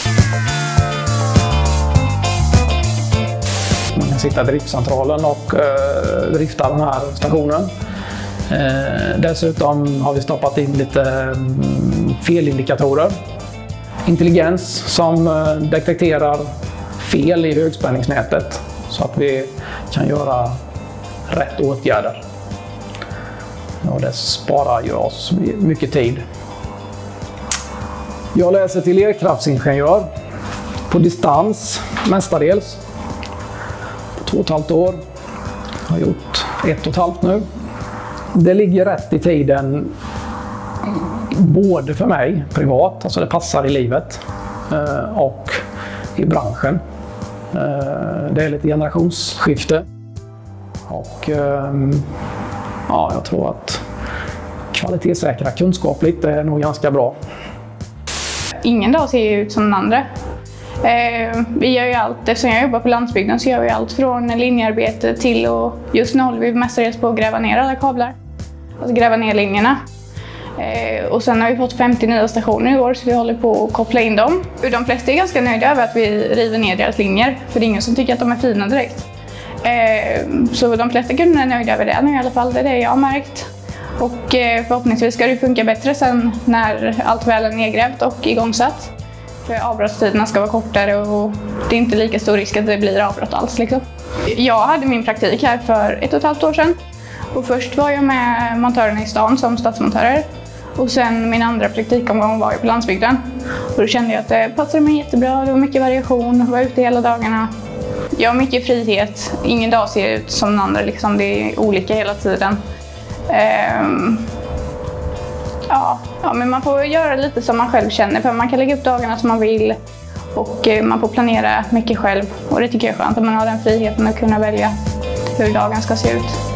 Man kan sitta i driftcentralen och drifta den här stationen. Dessutom har vi stoppat in lite felindikatorer. Intelligens som detekterar fel i högspänningsnätet så att vi kan göra rätt åtgärder. Och det sparar ju oss mycket tid. Jag läser till elkraftsingenjör på distans mestadels. 2,5 år. Jag har gjort 1,5 nu. Det ligger rätt i tiden både för mig privat, alltså det passar i livet, och i branschen. Det är lite generationsskifte. Och ja, jag tror att kvalitetssäkra kunskapligt är nog ganska bra. Ingen dag ser ut som den andra. Vi gör ju allt, eftersom jag jobbar på landsbygden så gör vi allt från linjearbete till, och just nu håller vi mestadels på att gräva ner alla kablar. Alltså gräva ner linjerna. Och sen har vi fått 50 nya stationer i år så vi håller på att koppla in dem. De flesta är ganska nöjda över att vi river ner deras linjer, för det är ingen som tycker att de är fina direkt. Så de flesta kunderna är nöjda över det nu i alla fall, det är det jag har märkt. Och förhoppningsvis ska det funka bättre sen när allt väl är nedgrävt och igångsatt. För avbrottstiderna ska vara kortare och det är inte lika stor risk att det blir avbrott alls. Liksom. Jag hade min praktik här för 1,5 år sedan. Och först var jag med montörerna i stan som stadsmontörer. Och sen min andra praktikomgång var jag på landsbygden. Och då kände jag att det passade mig jättebra, det var mycket variation, jag var ute hela dagarna. Jag har mycket frihet, ingen dag ser ut som den andra, liksom. Det är olika hela tiden. Ja, men man får göra lite som man själv känner, för man kan lägga upp dagarna som man vill och man får planera mycket själv, och det tycker jag är skönt att man har den friheten att kunna välja hur dagen ska se ut.